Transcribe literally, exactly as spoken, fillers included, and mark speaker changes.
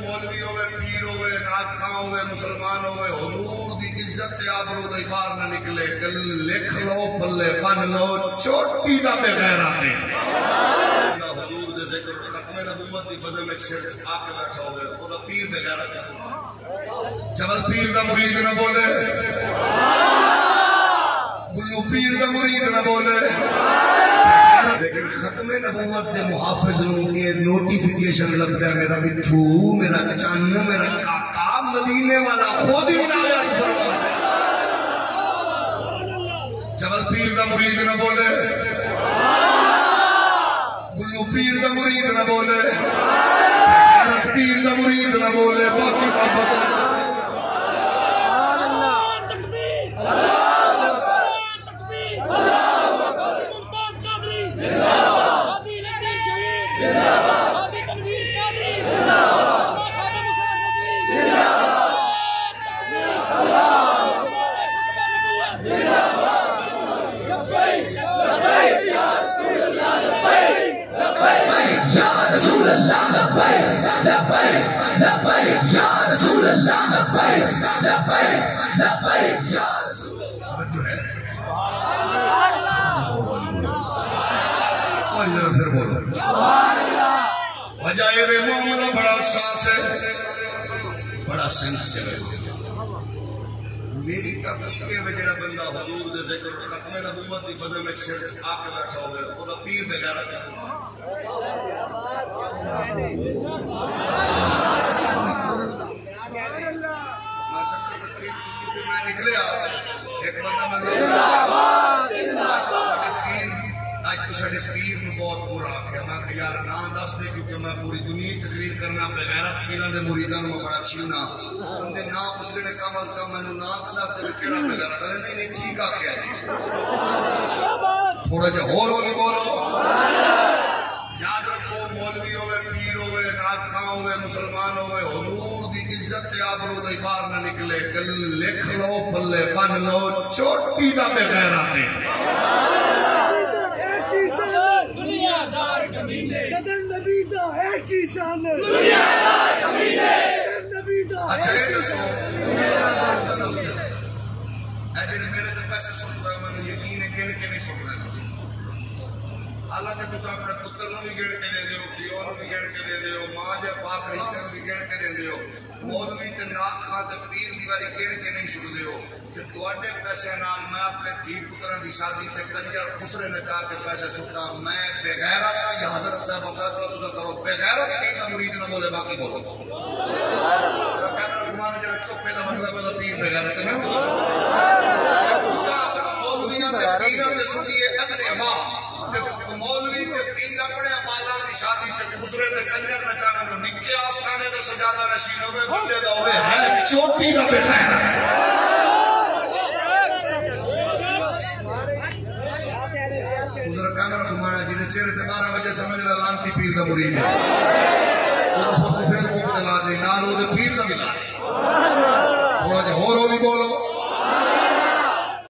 Speaker 1: مولوی ہوئے پیر ہوئے نعت خواں ہوئے مسلمان ہوئے حضور دی عزت تے آبرو دے بار نہ نکلے گل لکھ لو پلے بن لو چوٹی دا بے غیرت ہے حضور دے ذکر ختم نبوت دی بزم میں شرک آ کے بیٹھا ہوئے وہ دا پیر بے غیرت ہے جبل پیر دا مرید نہ بولے گلو پیر دا مرید نہ بولے لیکن ختم نبوت دے محافظ لوں کی نوٹیفیکیشن لگتا ہے میرا بچھو میرا چن میرا کاکا مدینے والا خود ہی عنایت فرماتا ہے جبل پیر دا مرید نہ بولے گلو پیر دا مرید نہ بولے پیر دا مرید نہ بولے باقی بابا وجائے معاملہ بڑا ساس ہے بڑا سینس چلے میری تحقیق میں جڑا بندہ حضور دے ذکر ختم نبوت دی بزم میں شرک آ کے بیٹھا ہوئے وہ دا پیر بے غیرت ہے میں نکلیا ایک بندہ میں آج تو ساڑھے پیر میں بہت برا آکھیا میں کہ یار نام دس دے کیونکہ میں پوری دنیا تقریر کرنا بغیرت پیران دے مریدان میں بڑا چھینا بندے نام اس لیے کم از کم میں نام دس دے کیڑا بغیرت ہے نہیں نہیں ٹھیک آکھیا جی تھوڑا جا اور ہوگی بولو یاد رکھو مولوی ہوئے پیر ہوئے نعت خواں ہوئے مسلمان ہوئے حضور دی عزت تے آبرو دے بار نہ نکلے گل لکھ لو پلے بن لو چوٹی دا بے غیرت ہے اچھا یہ دسو ایڈیڈ میرے تے پیسے سن رہے ہو میں نے یقین ہے گھڑ کے نہیں سن رہے حالانکہ تُسا اپنے پتر نو بھی گھڑ کے دے دیو پیو نو بھی گھڑ کے دے دیو ماں جے پاک رشتے نو بھی گھڑ کے دے دیو مولوی تے نعت خواں تے پیر دی واری گھڑ کے نہیں سن دیو کہ تواڈے پیسے نال میں اپنے دھی پتراں دی شادی تے کنجر خسرے نچا کے پیسے سٹا میں بے غیرت ہاں یا حضرت صاحب فیصلہ تُسا کرو بے غیرت پیر دا مرید نہ بولے باقی بولو کیمرہ گھمانے جڑا چوپے دا مطلب ہے پیر بے غیرت ہے میں تُسا مولویاں تے پیراں تے سنیے اگلے ماہ مولوی تے پیر اپنے مالاں دی شادی تے خسرے تے کنجر نچانے تو نکے آستانے تے سجادہ نشین ہوئے بندے دا ہوئے ہے چوٹی دا بے غیرت ادھر کیمرہ گھمانا جنہیں چہرے تے بارہ بجے سمجھ رہا لانتی پیر دا مرید ہے وہ تو فوٹو فیس بک تے لا دے نال وہ دے پیر دا بھی لا دے تھوڑا جا ہور ہو بھی بولو